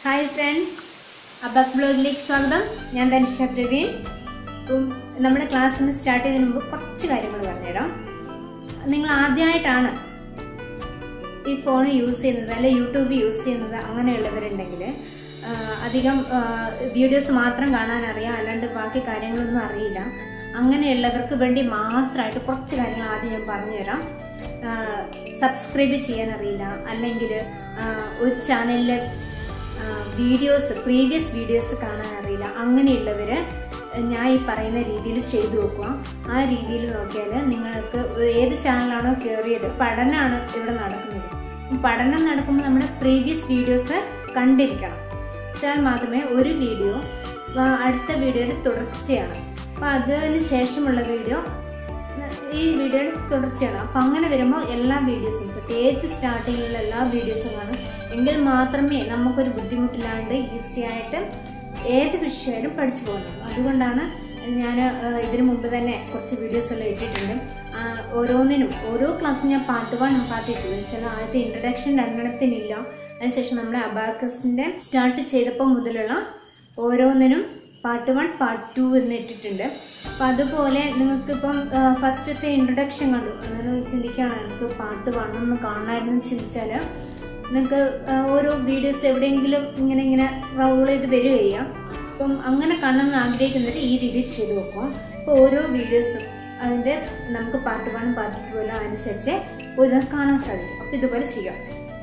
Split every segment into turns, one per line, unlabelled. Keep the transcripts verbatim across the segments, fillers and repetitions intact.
Hi friends, Abak Blogലേക്ക് സ്വാഗതം. ഞാൻ ധനിഷ പ്രവീൺ. നമ്മുടെ ക്ലാസ് ഒന്ന് സ്റ്റാർട്ട് ചെയ്യുന്നതിന് മുമ്പ് കുറച്ച് കാര്യങ്ങൾ പറഞ്ഞുതരാം. നിങ്ങൾ ആദ്യമായിട്ടാണ് ഈ ഫോൺ യൂസ് ചെയ്യുന്നത് അല്ലെ യൂട്യൂബ് യൂസ് ചെയ്യുന്നത് അങ്ങനെയുള്ളവരുണ്ടെങ്കിൽ അധികം വീഡിയോസ് മാത്രം കാണാൻ അറിയാം, അല്ലാണ്ട് ബാക്കി കാര്യങ്ങളൊന്നും അറിയില്ല. അങ്ങനെയുള്ളവർക്ക് വേണ്ടി മാത്രമായിട്ട് കുറച്ച് കാര്യങ്ങൾ ആദ്യം ഞാൻ പറഞ്ഞുതരാം. സബ്സ്ക്രൈബ് ചെയ്യാൻ അറിയില്ല, അല്ലെങ്കിൽ ഒരു ചാനലിലെ വീഡിയോസ് പ്രീവിയസ് വീഡിയോസ് കാണാൻ അറിയില്ല, അങ്ങനെയുള്ളവർ ഞാൻ ഈ പറയുന്ന രീതിയിൽ ചെയ്തു നോക്കുക. ആ രീതിയിൽ നോക്കിയാൽ നിങ്ങൾക്ക് ഏത് ചാനലാണോ കയറിയത്, പഠനമാണ് ഇവിടെ നടക്കുന്നത്. പഠനം നടക്കുമ്പോൾ നമ്മുടെ പ്രീവിയസ് വീഡിയോസ് കണ്ടിരിക്കണം. വെച്ചാൽ മാത്രമേ ഒരു വീഡിയോ അടുത്ത വീഡിയോയുടെ തുടർച്ചയാണ്. അപ്പോൾ അതിന് ശേഷമുള്ള വീഡിയോ ഈ വീഡിയോയുടെ തുടർച്ചയാണ്. അപ്പം അങ്ങനെ വരുമ്പോൾ എല്ലാ വീഡിയോസും, പ്രത്യേകിച്ച് സ്റ്റാർട്ടിങ്ങിലുള്ള എല്ലാ വീഡിയോസും കാണും. എങ്കിൽ മാത്രമേ നമുക്കൊരു ബുദ്ധിമുട്ടില്ലാണ്ട് ഈസി ആയിട്ട് ഏത് വിഷയമായാലും പഠിച്ചു പോകുന്നത്. അതുകൊണ്ടാണ് ഞാൻ ഇതിനു മുമ്പ് തന്നെ കുറച്ച് വീഡിയോസ് എല്ലാം ഇട്ടിട്ടുണ്ട്. ഓരോന്നിനും ഓരോ ക്ലാസ്സും ഞാൻ പാർട്ട് വൺ പാർട്ട് ടു വെച്ചാൽ ആദ്യത്തെ ഇൻട്രഡക്ഷൻ രണ്ടെണ്ണത്തിനില്ല. അതിനുശേഷം നമ്മൾ അബാക്കസിൻ്റെ സ്റ്റാർട്ട് ചെയ്തപ്പോൾ മുതലുള്ള ഓരോന്നിനും പാർട്ട് വൺ പാർട്ട് ടു എന്ന് ഇട്ടിട്ടുണ്ട്. അപ്പം അതുപോലെ നിങ്ങൾക്കിപ്പം ഫസ്റ്റത്തെ ഇൻട്രഡക്ഷൻ കണ്ടു, അങ്ങനെ ചിന്തിക്കുകയാണ് എനിക്ക് പാർട്ട് വൺ ഒന്ന് കാണാമായിരുന്നു ചിന്തിച്ചാൽ നിങ്ങൾക്ക് ഓരോ വീഡിയോസ് എവിടെയെങ്കിലും ഇങ്ങനെ ഇങ്ങനെ റോൾ ചെയ്ത് വരികയാണ്. അപ്പം അങ്ങനെ കാണണമെന്ന് ആഗ്രഹിക്കുന്നത് ഈ രീതിയിൽ ചെയ്ത് നോക്കുക. അപ്പോൾ ഓരോ വീഡിയോസും അതിൻ്റെ നമുക്ക് പാർട്ട് വൺ പാർട്ട് ടു എല്ലാം അനുസരിച്ച് ഒരു കാണാൻ സാധിക്കും. അപ്പോൾ ഇതുപോലെ ചെയ്യാം.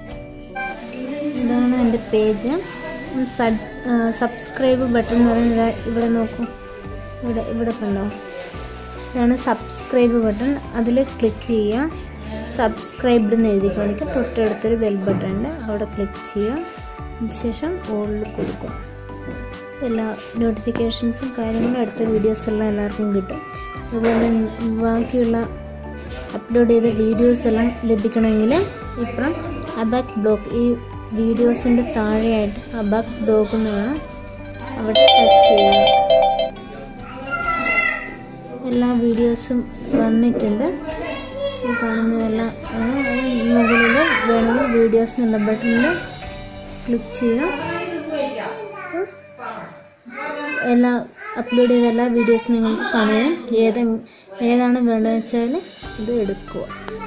ഇതാണ് എൻ്റെ പേജ്. സബ്സ്ക്രൈബ് ബട്ടൺ എന്ന് പറയുന്നത് ഇവിടെ നോക്കൂ, ഇവിടെ ഇവിടെ കണ്ടോ, ഇതാണ് സബ്സ്ക്രൈബ് ബട്ടൺ. അതിൽ ക്ലിക്ക് ചെയ്യുക. സബ്സ്ക്രൈബ്ഡ് എന്ന് എഴുതി കാണിക്കുക. തൊട്ടടുത്തൊരു ബെൽ ബട്ടൺ ഉണ്ട്, അവിടെ ക്ലിക്ക് ചെയ്യുക. അതിനുശേഷം ഓളിൽ കൊടുക്കുക. എല്ലാ നോട്ടിഫിക്കേഷൻസും കാര്യങ്ങളും അടുത്ത വീഡിയോസ് എല്ലാം എല്ലാവർക്കും കിട്ടും. അതുപോലെ ബാക്കിയുള്ള അപ്ലോഡ് ചെയ്ത വീഡിയോസ് എല്ലാം ലഭിക്കണമെങ്കിൽ ഇപ്പം അബാക് ബ്ലോഗ്, ഈ വീഡിയോസിൻ്റെ താഴെയായിട്ട് അബാക് ബ്ലോഗ് എന്ന് വേണം, അവിടെ ടച്ച് ചെയ്യുക. എല്ലാ വീഡിയോസും വന്നിട്ടുണ്ട്. ഈ കാണുന്നതെല്ലാം മുകളിൽ വേണമെങ്കിൽ വീഡിയോസ് എന്നുള്ള ബട്ടണിൽ ക്ലിക്ക് ചെയ്യുക. എല്ലാ അപ്ലോഡ് ചെയ്ത എല്ലാ വീഡിയോസും നിങ്ങൾക്ക് കാണാൻ ഏത് ഏതാണ് വേണ്ടതെന്ന് വെച്ചാൽ ഇത് എടുക്കുക.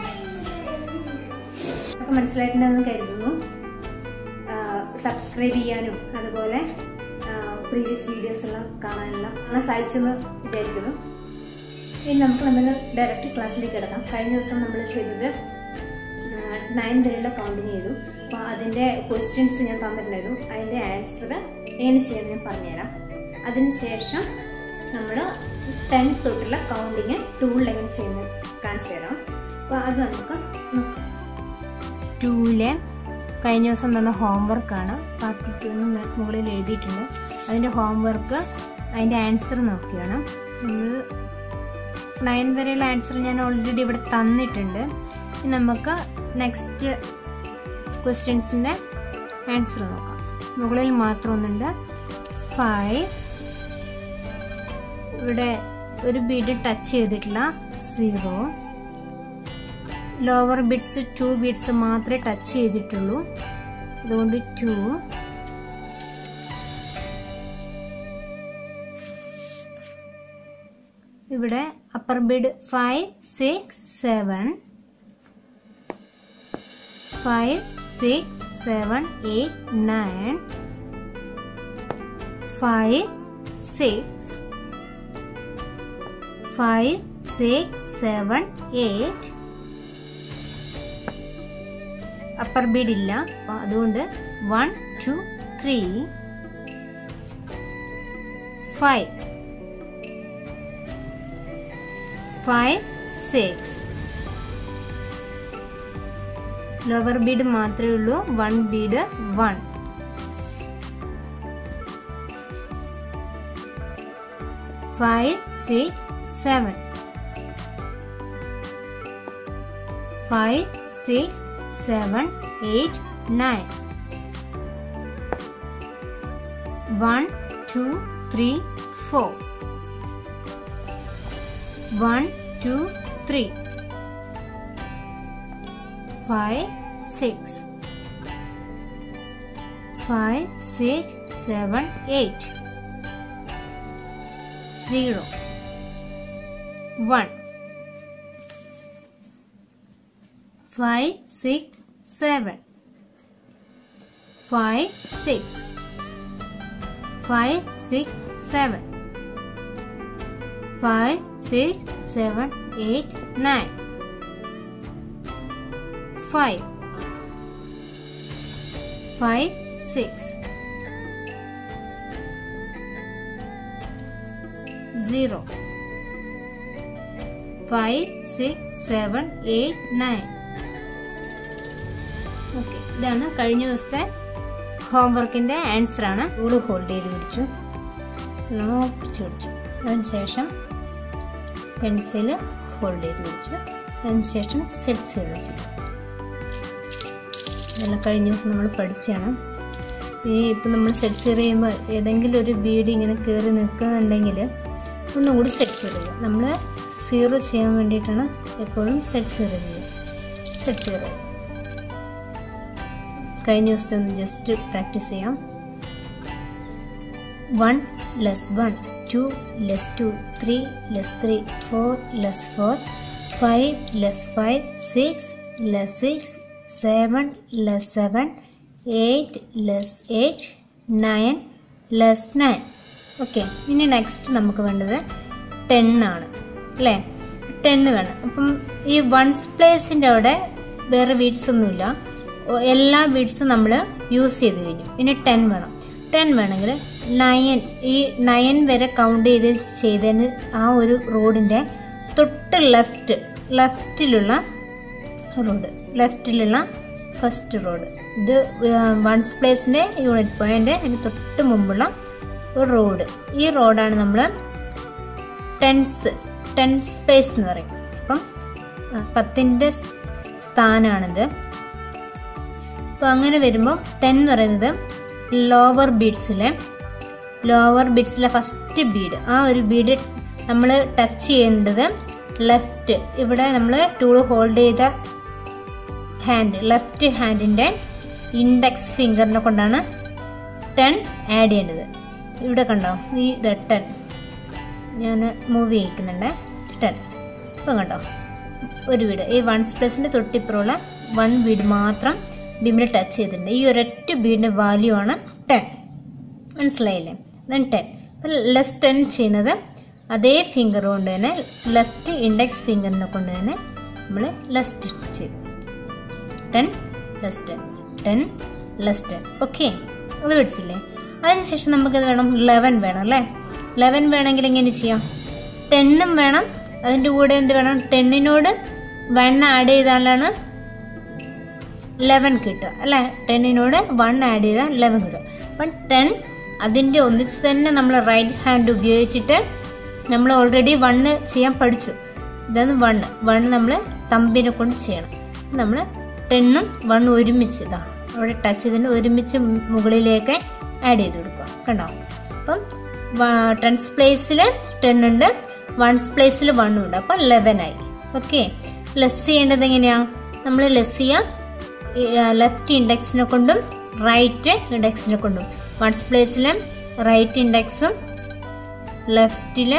മനസ്സിലായിട്ടുണ്ടെന്ന് കരുതുന്നു. സബ്സ്ക്രൈബ് ചെയ്യാനും അതുപോലെ പ്രീവിയസ് വീഡിയോസ് എല്ലാം കാണാനെല്ലാം അങ്ങനെ സാധിച്ചെന്ന് വിചാരിക്കുന്നു. ഇനി നമുക്ക് നമ്മൾ ഡയറക്റ്റ് ക്ലാസ്സിലേക്ക് കിടക്കാം. കഴിഞ്ഞ ദിവസം നമ്മൾ ചെയ്തത് നയൻ വരെയുള്ള കൗണ്ടിങ് ചെയ്തു. അപ്പോൾ അതിൻ്റെ ക്വസ്റ്റ്യൻസ് ഞാൻ തന്നിട്ടുണ്ടായിരുന്നു. അതിൻ്റെ ആൻസർ എങ്ങനെ ചെയ്യാൻ ഞാൻ പറഞ്ഞുതരാം. അതിനുശേഷം നമ്മൾ ടെൻ തൊട്ടുള്ള കൗണ്ടിങ് ടൂളിൽ എങ്ങനെ ചെയ്യുന്നത് കാണിച്ചു തരാം. അപ്പോൾ അത് നമുക്ക്
ടൂവിലെ കഴിഞ്ഞ ദിവസം തന്ന ഹോംവർക്കാണ്. പാർട്ട് ടു എന്ന് മുകളിൽ എഴുതിയിട്ടുണ്ട്. അതിൻ്റെ ഹോംവർക്ക് അതിൻ്റെ ആൻസർ നോക്കിയാണ്. നമ്മൾ നയൻ വരെയുള്ള ആൻസർ ഞാൻ ഓൾറെഡി ഇവിടെ തന്നിട്ടുണ്ട്. ഇനി നമുക്ക് നെക്സ്റ്റ് ക്വസ്റ്റ്യൻസിൻ്റെ ആൻസർ നോക്കാം. മുകളിൽ മാത്രം ഒന്നുണ്ട്. ഫൈവ്, ഇവിടെ ഒരു ബീഡ് ടച്ച് ചെയ്തിട്ടില്ല, zero. Lower bits two bits മാത്രമേ ടച്ച് ചെയ്തിട്ടുള്ളൂ, അതുകൊണ്ട് ടു. ഇവിടെ upper bead five six seven, five six seven eight nine, five six, five six seven eight. Upper bead ഇല്ല, അപ്പോൾ അതുകൊണ്ട് one two three, five, five six. Lower bead മാത്രമേ ഉള്ളൂ, one bead one. Five six seven, five six seven, eight, nine. One, two, three, four. One, two, three. Five, six. five, six, seven, eight. Zero. One. Five, six, seven. Five, six. Five, six, seven. Five, six, seven, eight, nine. Five. Five, six. Zero. Five, six, seven, eight, nine. Okay, ഇതാണ് കഴിഞ്ഞ ദിവസത്തെ ഹോംവർക്കിൻ്റെ ആൻസറാണ്. ഇവിടെ hold ചെയ്ത് പിടിച്ചു, ഒപ്പിച്ച് പിടിച്ചു. അതിനുശേഷം pencil hold ചെയ്ത് പിടിച്ചു. അതിനുശേഷം സെറ്റ് സീറോ ചെയ്തു. ഇതെല്ലാം കഴിഞ്ഞ ദിവസം നമ്മൾ പഠിച്ചാണ്. ഈ ഇപ്പം നമ്മൾ സെറ്റ് സീറോ ചെയ്യുമ്പോൾ ഏതെങ്കിലും ഒരു ബീഡ് ഇങ്ങനെ കയറി നിൽക്കുന്നുണ്ടെങ്കിൽ ഒന്നും കൂടി സെറ്റ് സീറോ ചെയ്യുക. നമ്മൾ സീറോ ചെയ്യാൻ വേണ്ടിയിട്ടാണ് എപ്പോഴും സെറ്റ് സീറോ ചെയ്യുക. സെറ്റ് സീറോ കഴിഞ്ഞ ദിവസത്തെ ഒന്ന് ജസ്റ്റ് പ്രാക്ടീസ് ചെയ്യാം. One less one, two less two, three less three, four less four, five less five, six less six, seven less seven, eight less eight, nine less nine. Okay, ഇനി next നമുക്ക് വേണ്ടത് ten ആണ് അല്ലേ? Ten വേണം. അപ്പം ഈ once പ്ലേസിൻ്റെ അവിടെ വേറെ ബീഡ്സ് ഒന്നുമില്ല, എല്ലാ ബീഡ്സും നമ്മൾ യൂസ് ചെയ്ത് കഴിഞ്ഞു. പിന്നെ ടെൻ വേണം. ടെൻ വേണമെങ്കിൽ നയൻ, ഈ നയൻ വരെ കൗണ്ട് ചെയ്ത് ചെയ്തതിന് ആ ഒരു റോഡിൻ്റെ തൊട്ട് ലെഫ്റ്റ് ലെഫ്റ്റിലുള്ള റോഡ് ലെഫ്റ്റിലുള്ള ഫസ്റ്റ് റോഡ്, ഇത് വൺസ് പ്ലേസിൻ്റെ യൂണിറ്റ് പോയിന്റ് അതിന് തൊട്ട് മുമ്പുള്ള ഒരു റോഡ്. ഈ റോഡാണ് നമ്മൾ ടെൻസ് ടെൻസ് സ്പേസ് എന്ന് പറയും. അപ്പം പത്തിൻ്റെ സ്ഥാനമാണിത്. അപ്പോൾ അങ്ങനെ വരുമ്പോൾ ടെൻ എന്ന് പറയുന്നത് ലോവർ ബീഡ്സിലെ ലോവർ ബീഡ്സിലെ ഫസ്റ്റ് ബീഡ്. ആ ഒരു ബീഡ് നമ്മൾ ടച്ച് ചെയ്യേണ്ടത് ലെഫ്റ്റ്, ഇവിടെ നമ്മൾ ടൂൾ ഹോൾഡ് ചെയ്ത ഹാൻഡ് ലെഫ്റ്റ് ഹാൻഡിൻ്റെ ഇൻഡെക്സ് ഫിംഗറിനെ കൊണ്ടാണ് ടെൻ ആഡ് ചെയ്യേണ്ടത്. ഇവിടെ കണ്ടോ ഈ ഇത് ടെൻ ഞാൻ മൂവ് ചെയ്യിക്കുന്നുണ്ട്. ടെൻ ഇപ്പം കണ്ടോ ഒരു ബീഡ്, ഈ വൺസ് പ്ലസിൻ്റെ തൊട്ടിപ്പുറമുള്ള വൺ ബീഡ് മാത്രം ബീമിൽ ടച്ച് ചെയ്തിട്ടുണ്ട്. ഈ ഒരൊറ്റ ബീഡിൻ്റെ വാല്യൂ ആണ് ടെൻ. മനസ്സിലായില്ലേ? Then ten. അപ്പം ലെസ് ടെൻ ചെയ്യുന്നത് അതേ ഫിംഗർ കൊണ്ട് തന്നെ ലെഫ്റ്റ് ഇൻഡെക്സ് ഫിംഗറിനെ കൊണ്ട് തന്നെ നമ്മൾ ലെസ് ടെൻ ചെയ്തു. Ten less ten, ten less ten. Okay, അത് പഠിച്ചില്ലേ? അതിനുശേഷം നമുക്കത് വേണം, ലെവൻ വേണം അല്ലേ? ലെവൻ വേണമെങ്കിൽ എങ്ങനെ ചെയ്യാം? ടെന്നും വേണം, അതിൻ്റെ കൂടെ എന്ത് വേണം? ടെന്നിനോട് വൺ ആഡ് ചെയ്താലാണ് ലെവൻ കിട്ടുക അല്ലേ? ടെന്നിനോട് വൺ ആഡ് ചെയ്താൽ ലെവൻ കിട്ടുക. അപ്പം ടെൻ അതിൻ്റെ ഒന്നിച്ച് തന്നെ നമ്മൾ റൈറ്റ് ഹാൻഡ് ഉപയോഗിച്ചിട്ട് നമ്മൾ ഓൾറെഡി വണ്ണ് ചെയ്യാൻ പഠിച്ചു. ഇതാണ് വണ്ണ്. വണ്ണ് നമ്മൾ തമ്പിനെ കൊണ്ട് ചെയ്യണം. നമ്മൾ ടെണ്ണും വണ്ണും ഒരുമിച്ച് ഇതാ അവിടെ ടച്ച് ചെയ്തിട്ട് ഒരുമിച്ച് മുകളിലേക്ക് ആഡ് ചെയ്ത് കൊടുക്കുക. കണ്ടോ? അപ്പം ടെൻസ് പ്ലേസിൽ ടെൻ ഉണ്ട്, വൺസ് പ്ലേസിൽ വണ്ണും ഉണ്ട്. അപ്പം ലെവൻ ആയി. ഓക്കെ, ലെസ് ചെയ്യേണ്ടത് എങ്ങനെയാ? നമ്മൾ ലെസ് ചെയ്യാം ലെഫ്റ്റ് ഇൻഡെക്സിനെ കൊണ്ടും റൈറ്റ് ഇൻഡെക്സിനെ കൊണ്ടും. വൺസ് പ്ലേസിലെ റൈറ്റ് ഇൻഡെക്സും ലെഫ്റ്റിലെ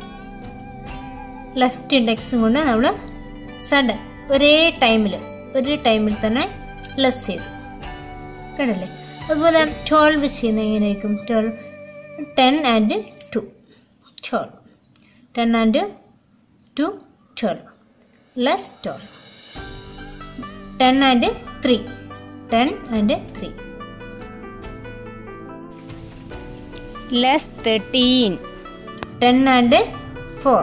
ലെഫ്റ്റ് ഇൻഡെക്സും കൊണ്ട് നമ്മൾ സഡൻ ഒരേ ടൈമിൽ ഒരു ടൈമിൽ തന്നെ ലെസ് ചെയ്തു. കണ്ടല്ലേ? അതുപോലെ ട്വൽവ് ചെയ്യുന്ന എങ്ങനെയായിരിക്കും? Twelve ten and two twelve, ten and two twelve, less twelve. Ten and three, ten and three, less thirteen. Ten and four,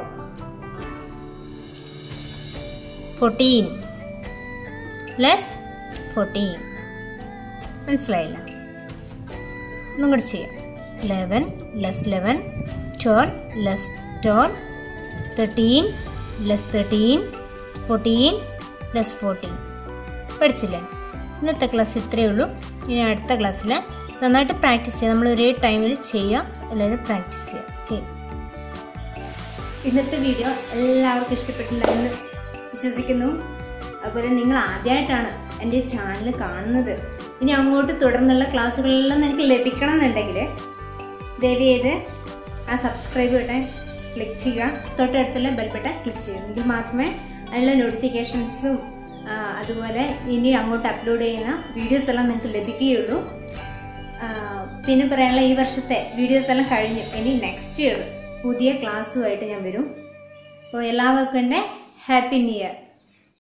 fourteen, less fourteen. മനസ്സിലായില്ല? ഒന്നും കൂടി ചെയ്യാം. Eleven less eleven, twelve less twelve, thirteen less thirteen, fourteen less fourteen. പഠിച്ചില്ലേ? ഇന്നത്തെ class ഇത്രയേ ഉള്ളൂ. ഇനി അടുത്ത ക്ലാസ്സിൽ നന്നായിട്ട് പ്രാക്ടീസ് ചെയ്യാം. നമ്മൾ ഒരേ ടൈമിൽ ചെയ്യാം, എല്ലാവരും പ്രാക്ടീസ് ചെയ്യാം. ഓക്കെ, ഇന്നത്തെ വീഡിയോ എല്ലാവർക്കും ഇഷ്ടപ്പെട്ടിട്ടുണ്ടെന്ന് വിശ്വസിക്കുന്നു. അതുപോലെ നിങ്ങൾ ആദ്യമായിട്ടാണ് എൻ്റെ ചാനൽ കാണുന്നത്
ഇനി അങ്ങോട്ട് തുടർന്നുള്ള ക്ലാസ്സുകളെല്ലാം നിങ്ങൾക്ക് ലഭിക്കണം എന്നുണ്ടെങ്കിൽ ദയവ് ചെയ്ത് ആ സബ്സ്ക്രൈബ് ബട്ടൺ ക്ലിക്ക് ചെയ്യുക, തൊട്ടടുത്തുള്ള ബെൽ ബട്ടൺ ക്ലിക്ക് ചെയ്യുക. എങ്കിൽ മാത്രമേ അതിനുള്ള നോട്ടിഫിക്കേഷൻസും അതുപോലെ ഇനി അങ്ങോട്ട് അപ്ലോഡ് ചെയ്യുന്ന വീഡിയോസ് എല്ലാം നിങ്ങൾക്ക് ലഭിക്കുകയുള്ളൂ. പിന്നെ പറയാനുള്ള ഈ വർഷത്തെ വീഡിയോസ് എല്ലാം കഴിഞ്ഞു. ഇനി നെക്സ്റ്റ് ഇയർ പുതിയ ക്ലാസ്സുമായിട്ട് ഞാൻ വരും. അപ്പോൾ എല്ലാവർക്കും എൻ്റെ ഹാപ്പി ന്യൂ ഇയർ.